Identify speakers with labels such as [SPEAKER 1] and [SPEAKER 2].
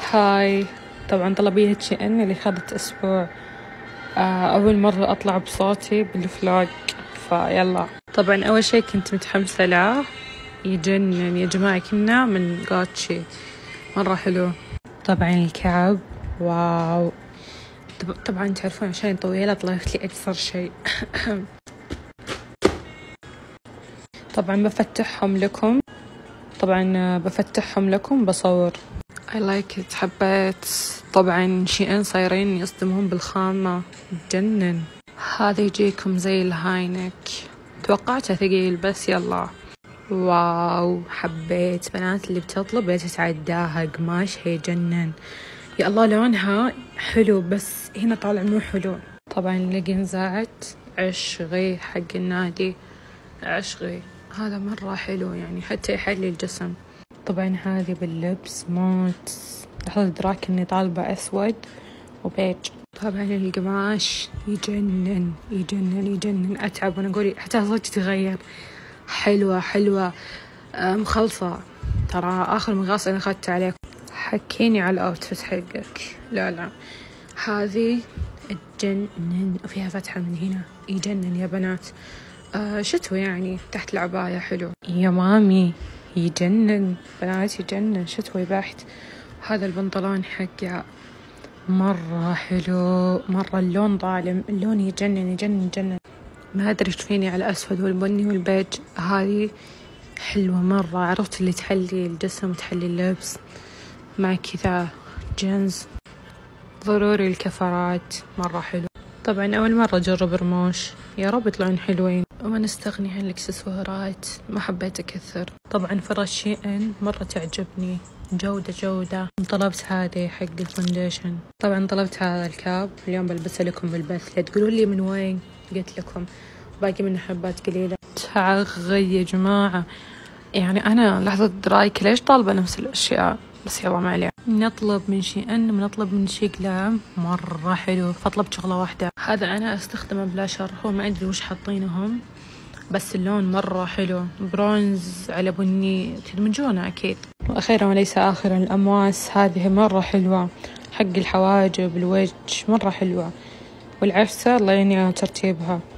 [SPEAKER 1] هاي، طبعا طلبية شي اللي خذت أسبوع. أول مرة أطلع بصوتي بالفلوج، فيلا. طبعا أول شي كنت متحمسة له، يجنن يا جماعة، كنا من غاتشي مرة حلو. طبعا الكعب واو. طبعا تعرفون عشان طويلة طلعت لي أكثر شيء. طبعا بفتحهم لكم بصور. I like it، حبيت. طبعا شيئين صايرين يصدمون بالخامة، تجنن. هذا يجيكم زي الهاينك، توقعته ثقيل بس يلا. واو حبيت، بنات اللي بتطلب لا تتعداها، قماشها يجنن. يا الله لونها حلو، بس هنا طالع مو حلو. طبعا الليجنزات عشغي حق النادي، عشغي، هذا مرة حلو يعني، حتى يحلي الجسم. طبعا هذه باللبس موت، لحظة دراك اني طالبة اسود وبيج. طبعا القماش يجنن يجنن يجنن، اتعب وانا اقول حتى صوتي تغير. حلوة مخلصة، ترى اخر مقاس انا اخذته عليك. حكيني على الاوتفيت حقك. لا هذه تجنن، وفيها فتحة من هنا، يجنن يا بنات. شتوي يعني، تحت العباية حلو يا مامي، يجنن بنات، يجنن شتوي بحت. هذا البنطلون حقه مرة حلو، مرة اللون ظالم، اللون يجنن يجنن يجنن. ما أدري إيش فيني على الأسود والبني والبيج. هذه حلوة مرة، عرفت اللي تحلي الجسم وتحلي اللبس مع كذا جينز. ضروري الكفرات مرة حلو. طبعا أول مرة أجرب رموش، يا رب يطلعون حلوين. وما نستغني عن الإكسسوارات، ما حبيت أكثر. طبعا فرش شيئين مرة تعجبني، جودة. طلبت هذه حق الفونديشن. طبعا طلبت هذا الكاب، اليوم بلبسه لكم بالبث، لا تقولوا لي من وين، قلت لكم باقي منه حبات قليلة. تعغي يا جماعة، يعني أنا لحظة درايك ليش طالبة نفس الأشياء، بس يلا ما عليه. نطلب من شيئين، نطلب من شيقلام مرة حلو، فطلبت شغلة واحدة. هذا أنا استخدمه بلاشر، هو ما أدري وش حاطينهم، بس اللون مرة حلو، برونز على بني، تدمجونه أكيد. وأخيرا وليس آخرا، الأمواس هذه مرة حلوة، حق الحواجب الوجه مرة حلوة، والعفسة الله يعيني على ترتيبها.